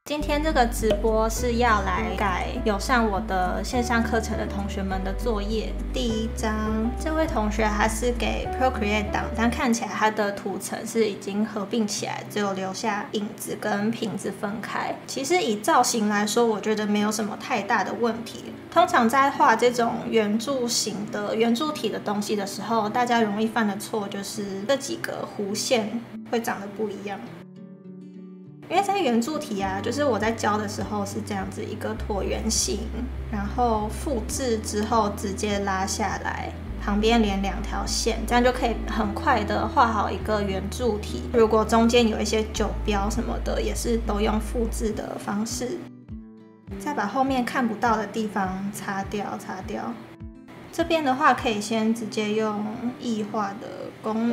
今天这个直播是要来改有上我的线上课程的同学们的作业。第一张，这位同学他是给 Procreate 档，但看起来他的图层是已经合并起来，只有留下影子跟瓶子分开。其实以造型来说，我觉得没有什么太大的问题。通常在画这种圆柱形的圆柱体的东西的时候，大家容易犯的错就是这几个弧线会长得不一样。因为在圆柱体啊，就是我在教的时候是这样子一个椭圆形，然后复制之后直接拉下来，旁边连2条线，这样就可以很快的画好一个圆柱体。如果中间有一些酒标什么的，也是都用复制的方式。再把后面看不到的地方擦掉。这边的话可以先直接用异化的功能。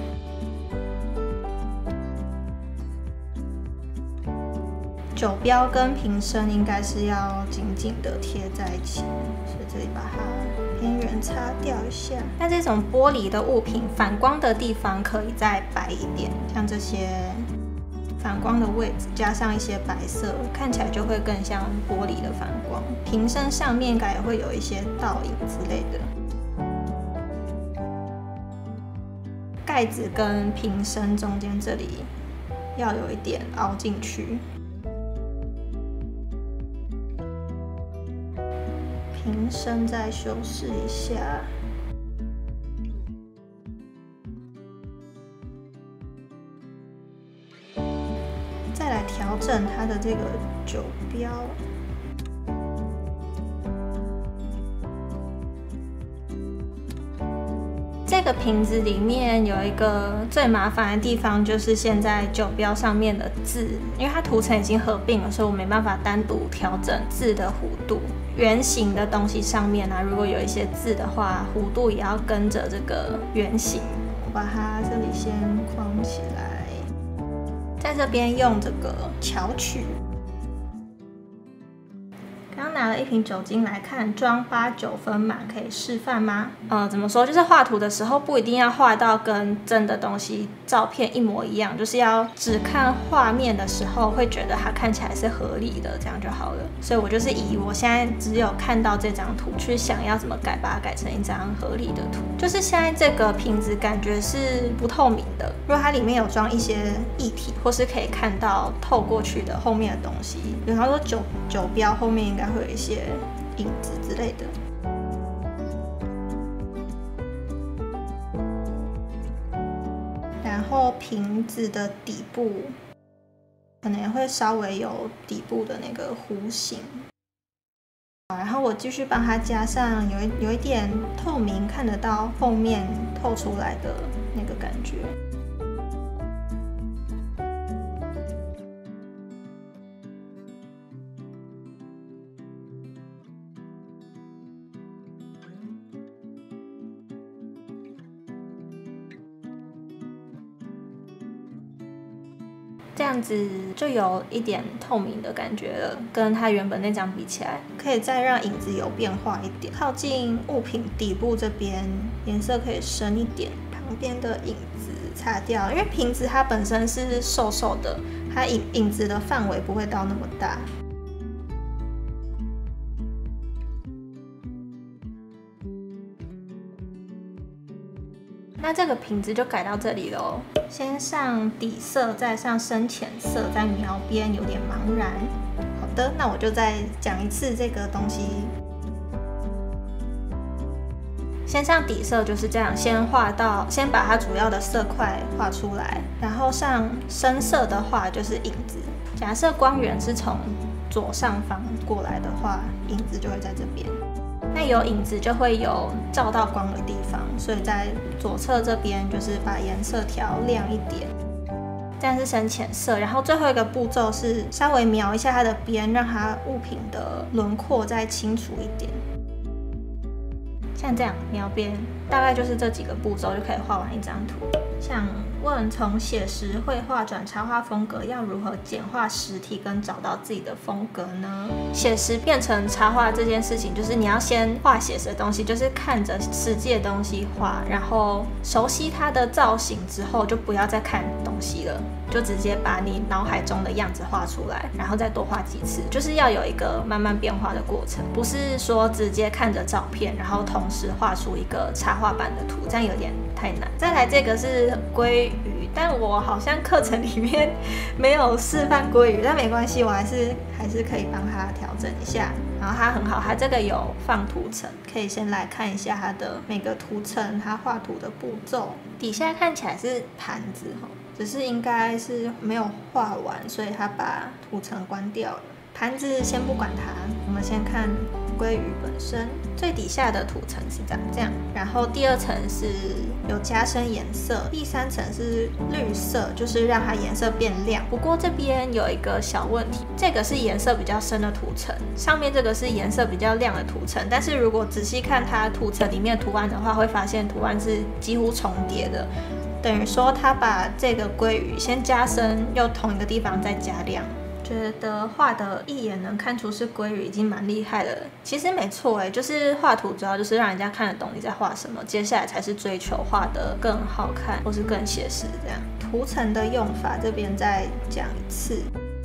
酒标跟瓶身应该是要紧紧的贴在一起，所以这里把它边缘擦掉一下。那这种玻璃的物品，反光的地方可以再白一点，像这些反光的位置加上一些白色，看起来就会更像玻璃的反光。瓶身上面应该也会有一些倒影之类的。盖子跟瓶身中间这里要有一点凹进去。瓶身再修饰一下，再来调整它的这个酒标。这个瓶子里面有一个最麻烦的地方，就是现在酒标上面的字，因为它图层已经合并了，所以我没办法单独调整字的弧度。圆形的东西上面啊，如果有一些字的话，弧度也要跟着这个圆形。我把它这里先框起来，在这边用这个巧取。刚拿了一瓶酒精来看，装8、9分满，可以示范吗？怎么说？就是画图的时候不一定要画到跟真的东西照片一模一样，就是要只看画面的时候会觉得它看起来是合理的，这样就好了。所以我就是以我现在只有看到这张图去想要怎么改，把它改成一张合理的图。就是现在这个瓶子感觉是不透明的，如果它里面有装一些液体，或是可以看到透过去的后面的东西，比方说酒标后面应该会有一些影子之类的。然后瓶子的底部可能也会稍微有底部的那个弧形。然后我继续帮它加上有一点透明，看得到后面透出来的那个感觉。这样子就有一点透明的感觉了，跟它原本那张比起来，可以再让影子有变化一点。靠近物品底部这边，颜色可以深一点，旁边的影子擦掉，因为瓶子它本身是瘦瘦的，它影子的范围不会到那么大。那这个瓶子就改到这里咯，先上底色，再上深浅色，再描边，有点茫然。好的，那我就再讲一次这个东西。先上底色就是这样，先把它主要的色块画出来，然后上深色的话就是影子。假设光源是从左上方过来的话，影子就会在这边。那有影子就会有照到光的地方，所以在左侧这边就是把颜色调亮一点，这样是深浅色。然后最后一个步骤是稍微描一下它的边，让它物品的轮廓再清楚一点。像这样描边，大概就是这几个步骤就可以画完一张图。像问从写实绘画转插画风格，要如何简化实体跟找到自己的风格呢？写实变成插画这件事情，就是你要先画写实的东西，就是看着实际的东西画，然后熟悉它的造型之后，就不要再看东西了，就直接把你脑海中的样子画出来，然后再多画几次，就是要有一个慢慢变化的过程，不是说直接看着照片，然后同时画出一个插画版的图，这样有点太难。再来这个是鲑鱼，但我好像课程里面没有示范鲑鱼，但没关系，我还是可以帮他调整一下。然后它很好，它这个有放图层，可以先来看一下它的每个图层，它画图的步骤。底下看起来是盘子哈，只是应该是没有画完，所以它把图层关掉了。盘子先不管它，我们先看鲑鱼本身。最底下的图层是长这样，然后第二层是有加深颜色，第三层是绿色，就是让它颜色变亮。不过这边有一个小问题，这个是颜色比较深的图层，上面这个是颜色比较亮的图层，但是如果仔细看它图层里面的图案的话，会发现图案是几乎重叠的。等于说他把这个鲑鱼先加深，又同一个地方再加亮。觉得画的一眼能看出是鲑鱼已经蛮厉害了。其实没错就是画图主要就是让人家看得懂你在画什么，接下来才是追求画得更好看或是更写实这样。图层的用法这边再讲一次。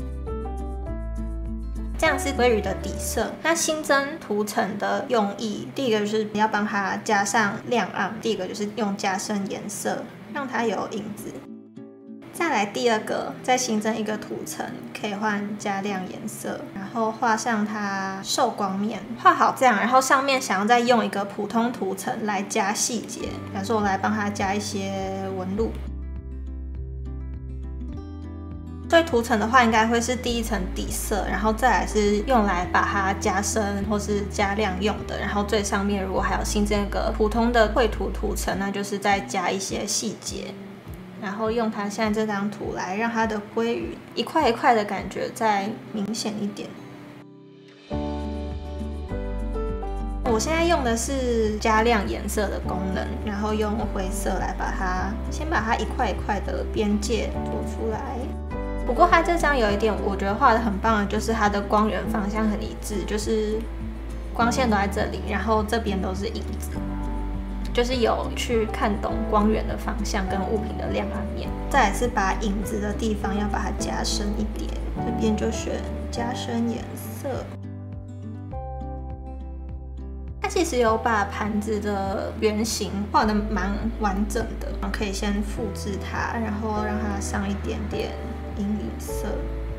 这样是鲑鱼的底色。那新增图层的用意，第一个就是要帮它加上亮暗，第一个就是用加深颜色，让它有影子。再来第二个，再新增一个图层，可以换加亮颜色，然后画上它受光面，画好这样，然后上面想要再用一个普通图层来加细节，比方说我来帮它加一些纹路。所以图层的话，应该会是第一层底色，然后再来是用来把它加深或是加亮用的。然后最上面如果还有新增一个普通的绘图图层，那就是再加一些细节。然后用它现在这张图来让它的鲑鱼一块一块的感觉再明显一点。我现在用的是加亮颜色的功能，然后用灰色来先把它一块一块的边界做出来。不过它这张有一点我觉得画得很棒的，就是它的光源方向很一致，就是光线都在这里，然后这边都是影子。就是有去看懂光源的方向跟物品的亮暗面。再来是把影子的地方要把它加深一点，这边就选加深颜色。它其实有把盘子的圆形画得蛮完整的，可以先复制它，然后让它上一点点阴影色。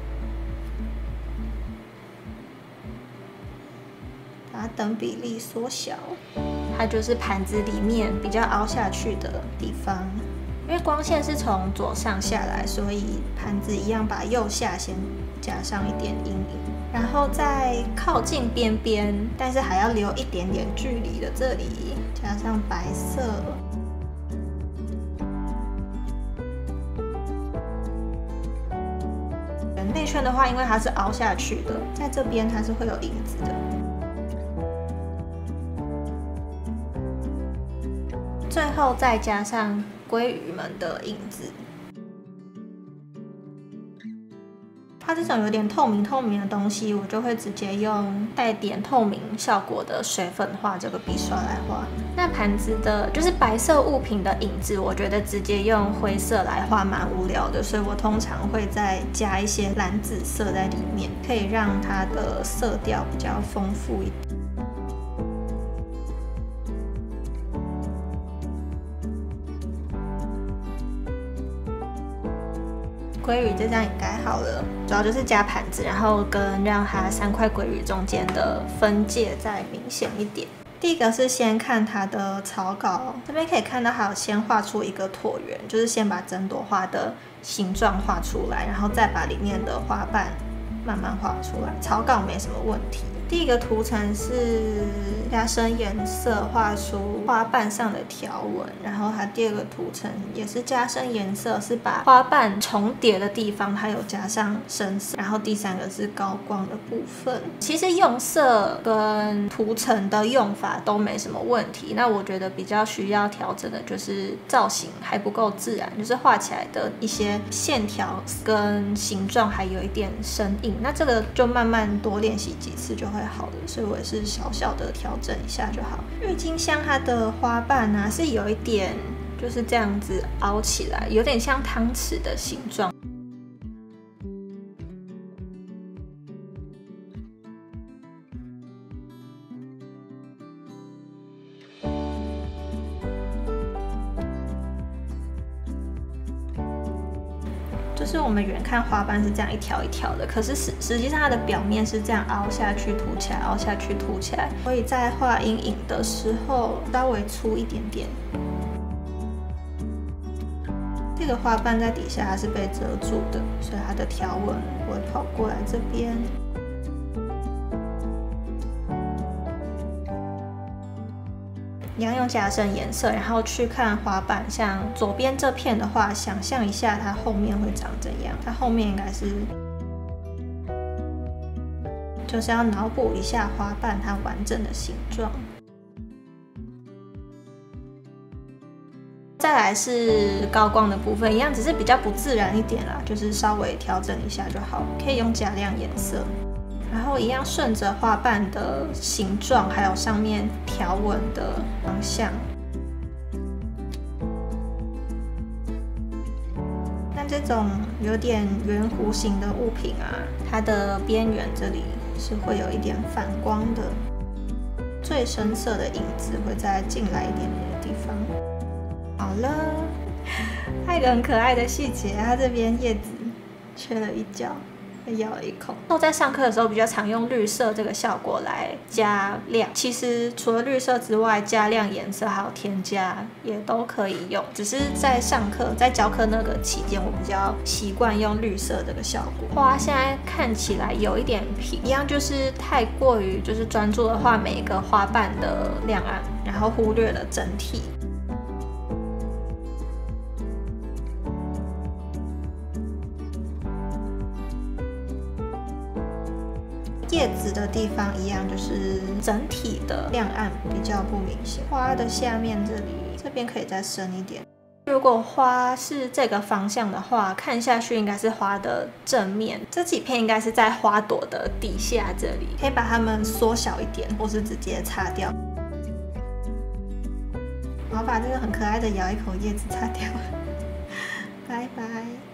把等比例缩小。它就是盘子里面比较凹下去的地方，因为光线是从左上下来，所以盘子一样把右下先加上一点阴影，然后再靠近边边，但是还要留一点点距离的这里加上白色。内圈的话，因为它是凹下去的，在这边它是会有影子的。最后再加上鲑鱼们的影子。它这种有点透明的东西，我就会直接用带点透明效果的水粉画这个笔刷来画。那盘子的就是白色物品的影子，我觉得直接用灰色来画蛮无聊的，所以我通常会再加一些蓝紫色在里面，可以让它的色调比较丰富一点。鲑鱼这张也改好了，主要就是加盘子，然后跟让它3块鲑鱼中间的分界再明显一点。第一个是先看它的草稿，这边可以看到还有先画出一个椭圆，就是先把整朵花的形状画出来，然后再把里面的花瓣慢慢画出来。草稿没什么问题。 第一个图层是加深颜色，画出花瓣上的条纹，然后它第二个图层也是加深颜色，是把花瓣重叠的地方它有加上深色，然后第三个是高光的部分。其实用色跟图层的用法都没什么问题，那我觉得比较需要调整的就是造型还不够自然，就是画起来的一些线条跟形状还有一点生硬，那这个就慢慢多练习几次就会好了，所以我也是小小的调整一下就好。郁金香它的花瓣啊是有一点就是这样子凹起来，有点像汤匙的形状。就是我们远看花瓣是这样一条一条的，可是实际上它的表面是这样凹下去凸起来，凹下去凸起来，所以在画阴影的时候稍微粗一点点。这个花瓣在底下它是被遮住的，所以它的条纹会跑过来这边。一样用加深颜色，然后去看花瓣。像左边这片的话，想象一下它后面会长怎样。它后面应该是，就是要脑补一下花瓣它完整的形状。再来是高光的部分，一样只是比较不自然一点啦，就是稍微调整一下就好。可以用加亮颜色。然后一样顺着花瓣的形状，还有上面条纹的方向。那这种有点圆弧形的物品啊，它的边缘这里是会有一点反光的，最深色的影子会再进来一点点的地方。好了，还有一个很可爱的细节，它这边叶子缺了一角。被咬了一口。我在上课的时候比较常用绿色这个效果来加亮，其实除了绿色之外，加亮颜色还有添加也都可以用。只是在上课在教课那个期间，我比较习惯用绿色这个效果。花现在看起来有一点平，一样就是太过于就是专注的画每一个花瓣的亮暗，然后忽略了整体。叶子的地方一样，就是整体的亮暗比较不明显。花的下面这边可以再深一点。如果花是这个方向的话，看下去应该是花的正面，这几片应该是在花朵的底下这里，可以把它们缩小一点，或是直接擦掉。我要把这个很可爱的咬一口叶子擦掉，拜拜。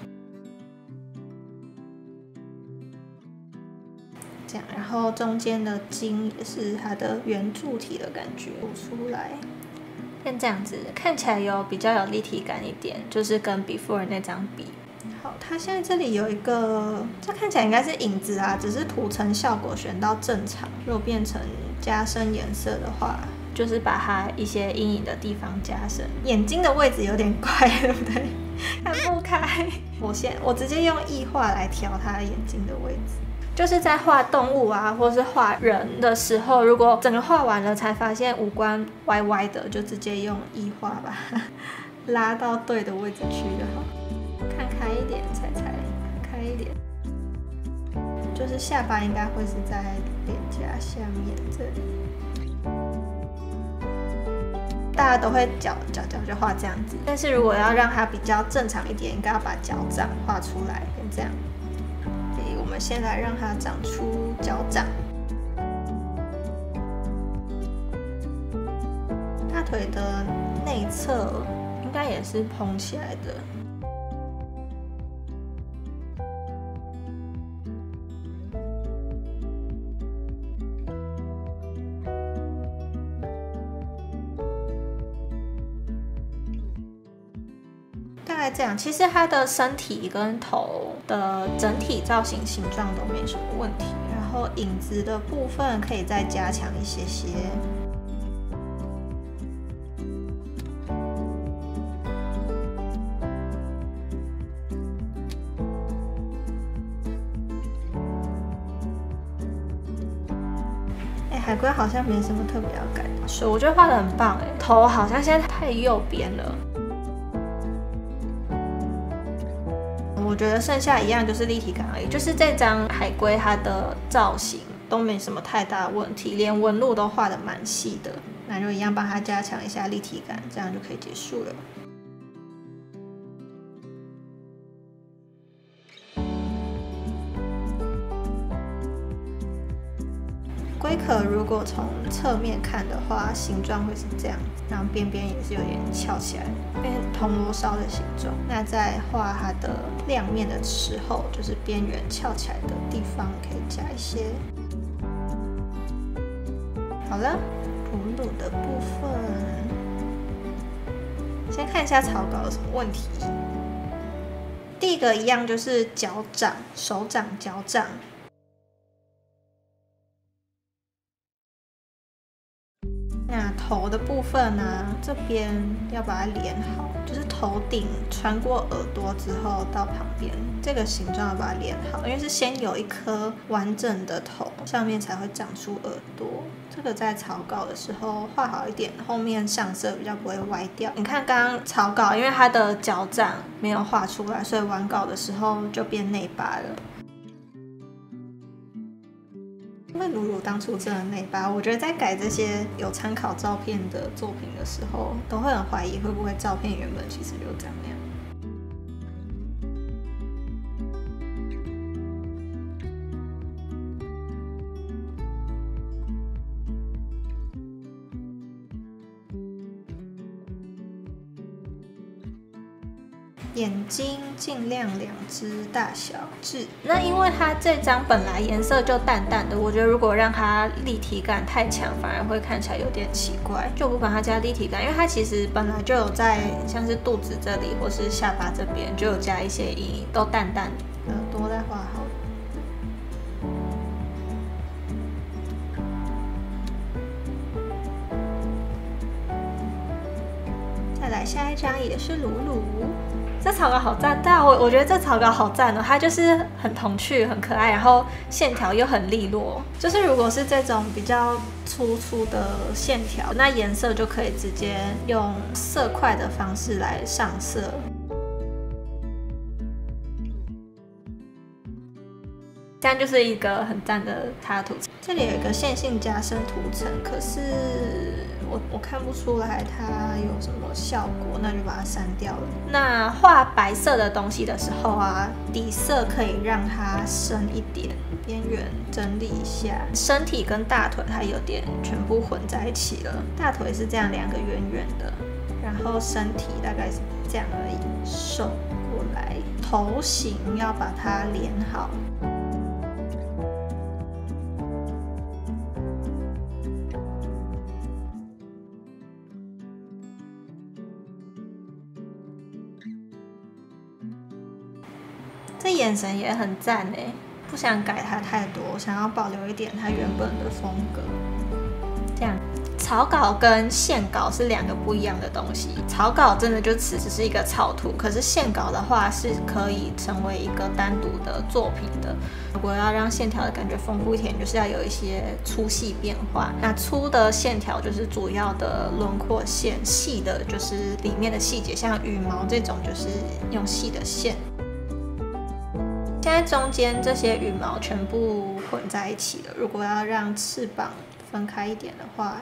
这样，然后中间的茎也是它的圆柱体的感觉凸出来，像这样子看起来比较有立体感一点，就是跟 before 那张比。好，它现在这里有一个，这看起来应该是影子啊，只是涂层效果选到正常。如果变成加深颜色的话，就是把它一些阴影的地方加深。眼睛的位置有点怪，对不对？看不开。我直接用异化来调它眼睛的位置。就是在画动物啊，或是画人的时候，如果整个画完了才发现五官歪歪的，就直接用异化把它拉到对的位置去就好。看开一点，彩看开一点。就是下巴应该会是在脸颊下面这里。大家都会角就画这样子，但是如果要让它比较正常一点，应该要把脚掌画出来，跟这样。我们先来让它长出脚掌，大腿的内侧应该也是蓬起来的。大概这样，其实它的身体跟头的整体造型形状都没什么问题，然后影子的部分可以再加强一些。 海龟好像没什么特别要改的，所以我觉得画得很棒哎。头好像现在太右边了，我觉得剩下一样就是立体感而已，就是这张海龟它的造型都没什么太大的问题，连纹路都画得蛮细的，那就一样帮它加强一下立体感，这样就可以结束了。龟壳如果从侧面看的话，形状会是这样，然后边边也是有点翘起来，变铜锣烧的形状。那在画它的亮面的时候，就是边缘翘起来的地方可以加一些。好了，乳乳的部分，先看一下草稿有什么问题。第一个一样就是脚掌、手掌、脚掌。那头的部分呢，这边要把它连好，就是头顶穿过耳朵之后到旁边，这个形状要把它连好，因为是先有一颗完整的头，上面才会长出耳朵。这个在草稿的时候画好一点，后面上色比较不会歪掉。你看刚刚草稿，因为它的脚掌没有画出来，所以完稿的时候就变内八了。因为鲁鲁当初真的内八，我觉得在改这些有参考照片的作品的时候，都会很怀疑会不会照片原本其实就长那样。眼睛尽量2只大小痣。那因为它这张本来颜色就淡淡的，我觉得如果让它立体感太强，反而会看起来有点奇怪，就不把它加立体感，因为它其实本来就有在像是肚子这里或是下巴这边就有加一些阴影，都淡淡的。耳朵再画好。再来下一张也是鲁鲁。这草稿好赞，对啊，我觉得这草稿好赞哦，它就是很童趣、很可爱，然后线条又很利落。就是如果是这种比较粗粗的线条，那颜色就可以直接用色块的方式来上色。这样就是一个很赞的插图。这里有一个线性加深涂层，可是我看不出来它有什么效果，那就把它删掉了。那画白色的东西的时候啊，底色可以让它深一点，边缘整理一下。身体跟大腿它有点全部混在一起了，大腿是这样2个圆圆的，然后身体大概是这样而已，手过来，头型要把它连好。这眼神也很赞哎，不想改它太多，想要保留一点它原本的风格。这样，草稿跟线稿是2个不一样的东西。草稿真的就只是一个草图，可是线稿的话是可以成为一个单独的作品的。如果要让线条的感觉丰富一点，就是要有一些粗细变化。那粗的线条就是主要的轮廓线，细的就是里面的细节，像羽毛这种就是用细的线。现在中间这些羽毛全部混在一起了。如果要让翅膀分开一点的话，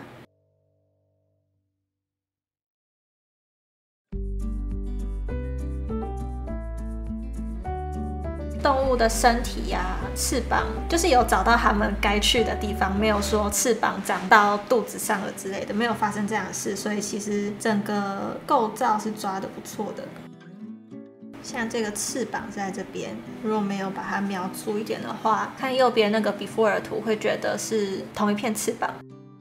动物的身体呀、翅膀，就是有找到它们该去的地方，没有说翅膀长到肚子上了之类的，没有发生这样的事，所以其实整个构造是抓得不错的。像这个翅膀在这边，如果没有把它描粗一点的话，看右边那个 before 的图会觉得是同一片翅膀。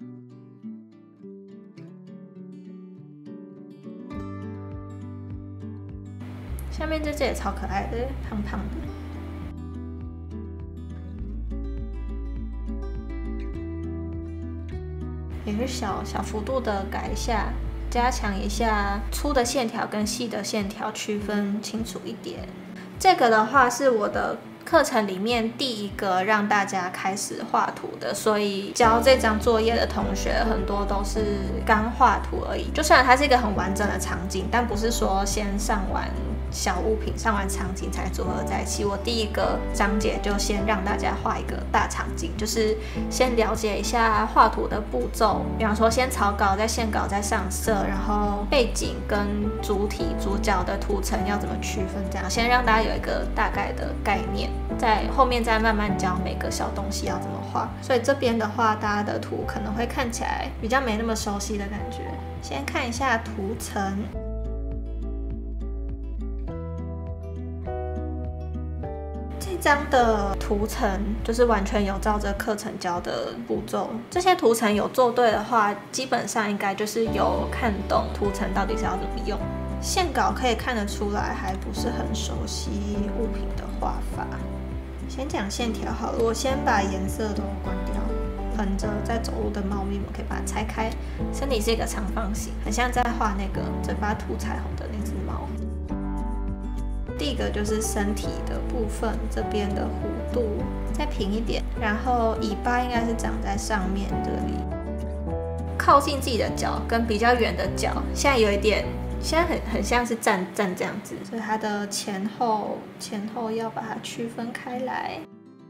下面这只也超可爱的，胖胖的。也是小幅度的改一下。加强一下粗的线条跟细的线条区分清楚一点。这个的话是我的课程里面第一个让大家开始画图的，所以交这张作业的同学很多都是刚画图而已。就虽然它是一个很完整的场景，但不是说先上完小物品、上完场景才组合在一起。我第一个章节就先让大家画一个大场景，就是先了解一下画图的步骤，比方说先草稿、再线稿、再上色，然后背景跟主体、主角的图层要怎么区分，这样先让大家有一个大概的概念，在后面再慢慢教每个小东西要怎么画。所以这边的话，大家的图可能会看起来比较没那么熟悉的感觉。先看一下图层。这张的图层就是完全有照着课程教的步骤，这些图层有做对的话，基本上应该就是有看懂图层到底是要怎么用。线稿可以看得出来还不是很熟悉物品的画法。先讲线条好了，我先把颜色都关掉。横着在走路的猫咪，我们可以把它拆开。身体是一个长方形，很像在画那个嘴巴涂彩虹的那只猫。第一个就是身体的部分，这边的弧度再平一点，然后尾巴应该是长在上面这里，靠近自己的脚跟比较远的脚，现在有一点，现在很像是站这样子，所以它的前后要把它区分开来。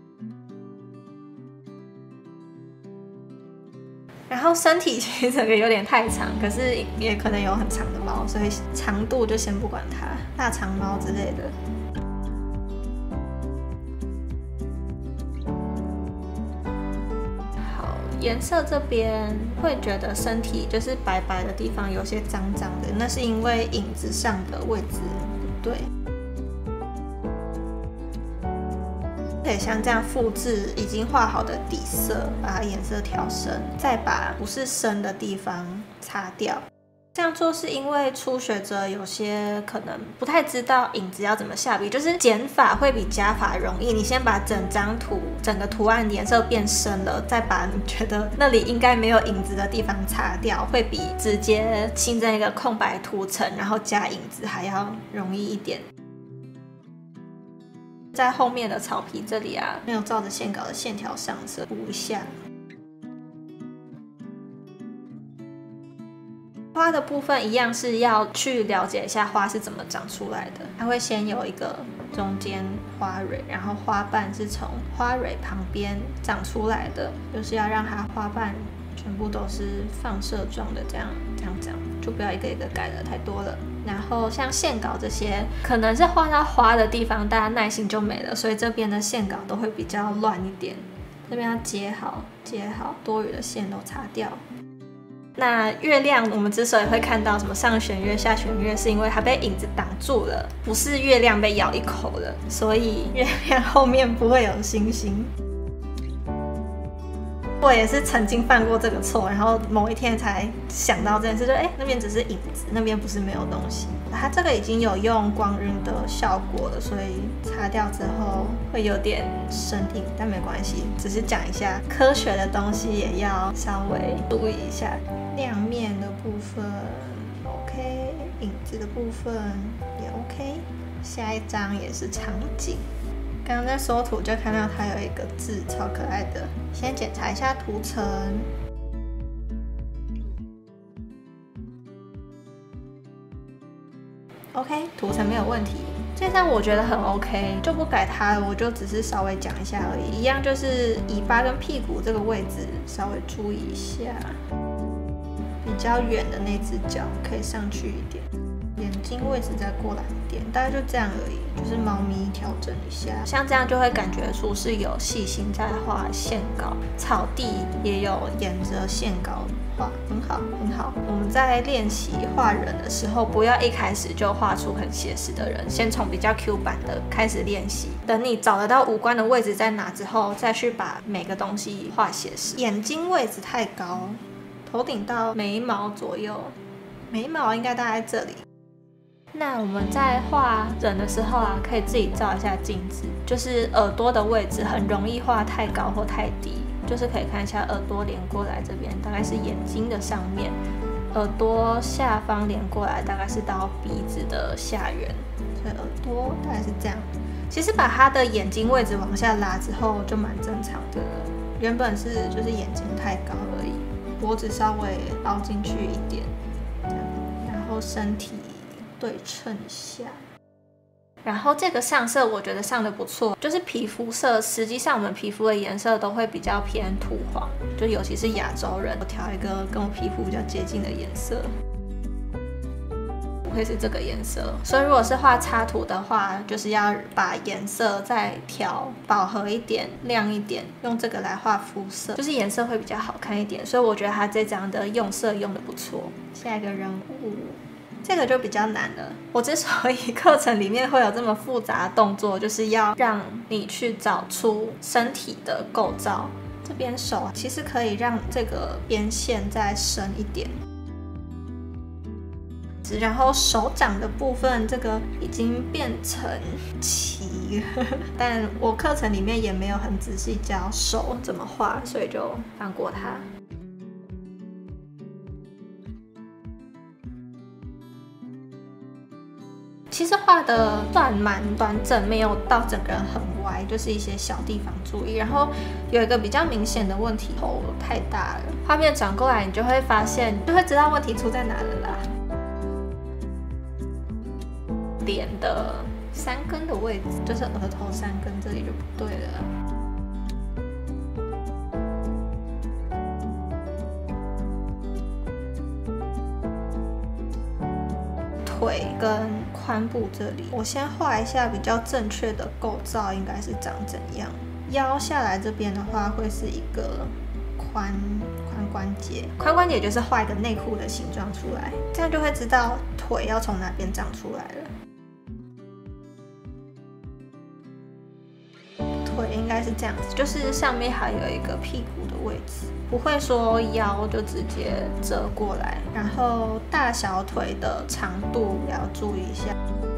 然后身体其实整个有点太长，可是也可能有很长的猫，所以长度就先不管它，大长猫之类的。好，颜色这边会觉得身体就是白白的地方有些脏脏的，那是因为影子上的位置不对。可以像这样复制已经画好的底色，把它颜色调深，再把不是深的地方擦掉。这样做是因为初学者有些可能不太知道影子要怎么下笔，就是减法会比加法容易。你先把整张图、整个图案颜色变深了，再把你觉得那里应该没有影子的地方擦掉，会比直接新增一个空白图层，然后加影子还要容易一点。在后面的草皮这里啊，没有照着线稿的线条上色，补一下。花的部分一样是要去了解一下花是怎么长出来的，它会先有一个中间花蕊，然后花瓣是从花蕊旁边长出来的，就是要让它花瓣全部都是放射状的，这样长，就不要一个一个改的太多了。然后像线稿这些，可能是画到花的地方，大家耐心就没了，所以这边的线稿都会比较乱一点。这边要接好，多余的线都擦掉。那月亮，我们之所以会看到什么上弦月、下弦月，是因为它被影子挡住了，不是月亮被咬一口了，所以月亮后面不会有星星。我也是曾经犯过这个错，然后某一天才想到这件事，就那边只是影子，那边不是没有东西。它这个已经有用光晕的效果了，所以擦掉之后会有点生硬，但没关系，只是讲一下科学的东西也要稍微注意一下。亮面的部分 OK， 影子的部分也 OK。下一张也是场景。刚刚在搜图就看到它有一个字，超可爱的。先检查一下图层。OK， 图层没有问题。这张我觉得很 OK， 就不改它了，我就只是稍微讲一下而已。一样就是尾巴跟屁股这个位置稍微注意一下，比较远的那只脚可以上去一点。眼睛位置再过来一点，大概就这样而已，就是猫咪调整一下，像这样就会感觉出是有细心在画线稿，草地也有沿着线稿画，很好很好。我们在练习画人的时候，不要一开始就画出很写实的人，先从比较 Q 版的开始练习，等你找得到五官的位置在哪之后，再去把每个东西画写实。眼睛位置太高，头顶到眉毛左右，眉毛应该大概这里。那我们在画人的时候啊，可以自己照一下镜子，就是耳朵的位置很容易画太高或太低，就是可以看一下耳朵连过来这边大概是眼睛的上面，耳朵下方连过来大概是到鼻子的下缘，所以耳朵大概是这样。 其实把他的眼睛位置往下拉之后就蛮正常的了，原本是就是眼睛太高而已，脖子稍微凹进去一点，这样，然后身体对称一下。然后这个上色我觉得上的不错，就是皮肤色，实际上我们皮肤的颜色都会比较偏土黄，就尤其是亚洲人，我调一个跟我皮肤比较接近的颜色。会是这个颜色，所以如果是画插图的话，就是要把颜色再调饱和一点、亮一点，用这个来画肤色，就是颜色会比较好看一点。所以我觉得他这张的用色用的不错。下一个人物，这个就比较难了。我之所以课程里面会有这么复杂的动作，就是要让你去找出身体的构造。这边手其实可以让这个边线再深一点。然后手掌的部分，这个已经变成齐了，但我课程里面也没有很仔细教手怎么画，所以就放过它。其实画的算蛮端正，没有到整个人很歪，就是一些小地方注意。然后有一个比较明显的问题，头太大了。画面转过来，你就会发现，就会知道问题出在哪了啦。脸的3根的位置，就是额头3根，这里就不对了。腿跟髋部这里，我先画一下比较正确的构造，应该是长怎样。腰下来这边的话，会是一个髋关节，髋关节就是画一个内裤的形状出来，这样就会知道腿要从哪边长出来了。腿应该是这样子，就是上面还有一个屁股的位置，不会说腰就直接折过来。然后大小腿的长度也要注意一下。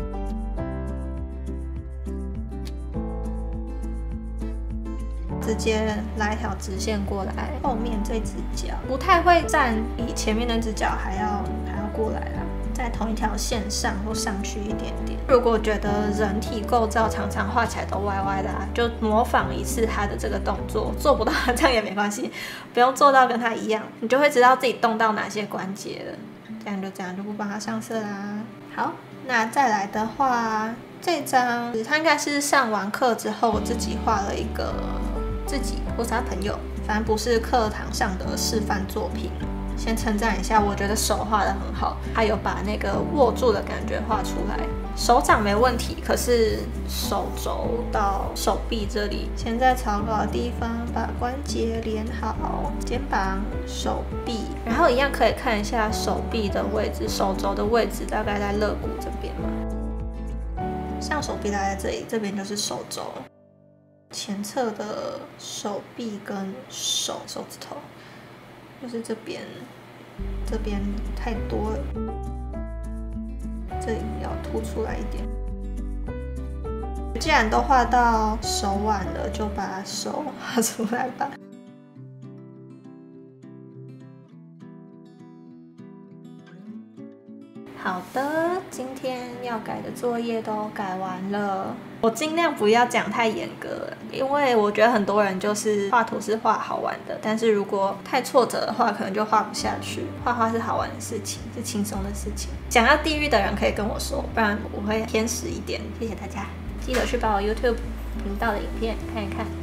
直接拉一条直线过来，后面这只脚不太会站，比前面那只脚还要过来啦。在同一条线上或上去一点点。如果觉得人体构造常常画起来都歪歪的就模仿一次他的这个动作，做不到这样也没关系，不用做到跟他一样，你就会知道自己动到哪些关节了。这样就不帮他上色啦。好，那再来的话，这张他应该是上完课之后我自己画了一个自己或是他朋友，反正不是课堂上的示范作品。先称赞一下，我觉得手画得很好，还有把那个握住的感觉画出来。手掌没问题，可是手肘到手臂这里，先在草稿的地方把关节连好，肩膀、手臂，然后一样可以看一下手臂的位置，手肘的位置大概在肋骨这边嘛。像手臂大概在这里，这边就是手肘，前侧的手臂跟手指头。就是这边太多了，这里要凸出来一点。既然都画到手腕了，就把手画出来吧。好的，今天要改的作业都改完了。我尽量不要讲太严格了，因为我觉得很多人就是画图是画好玩的，但是如果太挫折的话，可能就画不下去。画是好玩的事情，是轻松的事情。想要地狱的人可以跟我说，不然我会偏食一点。谢谢大家，记得去把我 YouTube 频道的影片看一看。